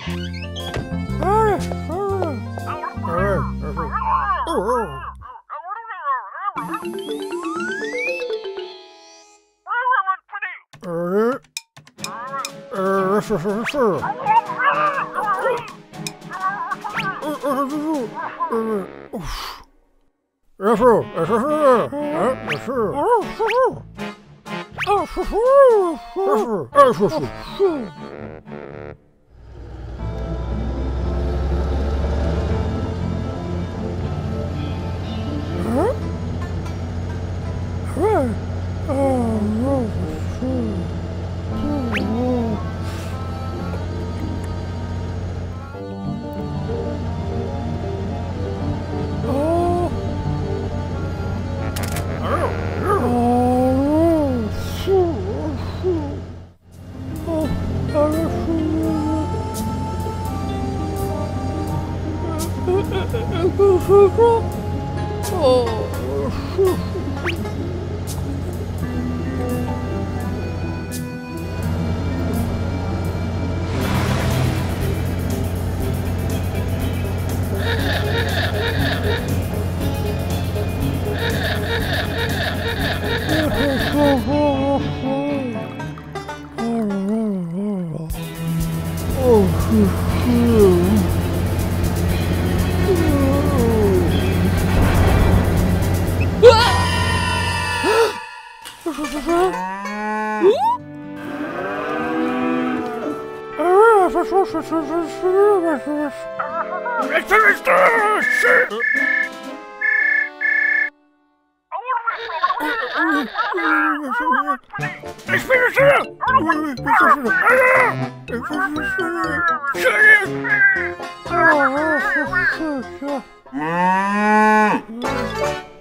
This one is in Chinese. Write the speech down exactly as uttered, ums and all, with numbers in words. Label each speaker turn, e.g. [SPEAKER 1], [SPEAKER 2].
[SPEAKER 1] 是是是。嗯嗯是嗯嗯，也是也是是，哎也是，啊是是，啊是是是，哎是是是。嗯，哎，啊是是，嗯。说是是是是是是是是。是是是，啊是是是。